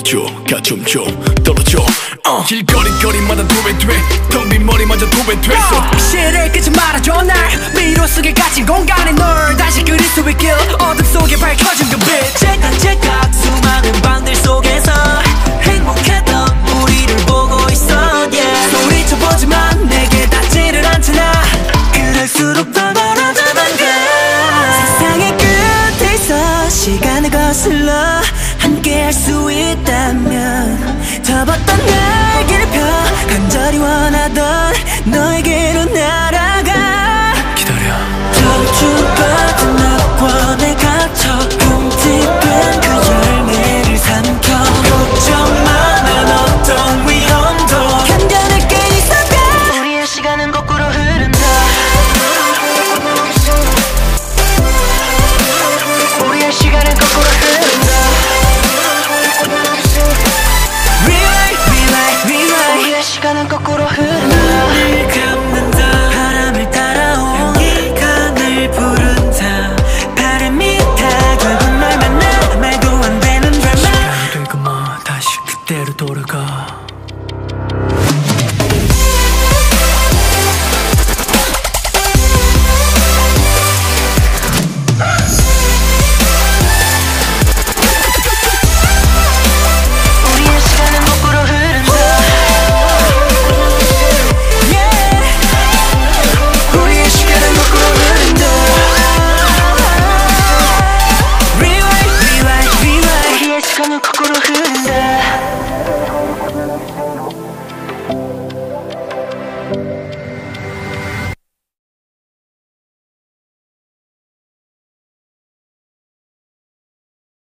떨어져 가좀 좀 떨어져 길거리마다 도배돼 텅 빈 머리마저 도배됐어 시를 끄지 말아줘 날 미로 속에 갇힌 공간에 널 다시 그릴 수 있길 어둠 속에 밝혀진 그 빛 째깍째깍 수많은 방들 속에서 행복했던 우리를 보고 있어 yeah. 소리쳐보지만 내게 닿지를 않잖아 그럴수록 더 멀어져만 가 세상의 끝에서 시간을 거슬러 함께 할 수 있다면 접었던 날개를 펴 간절히 원하던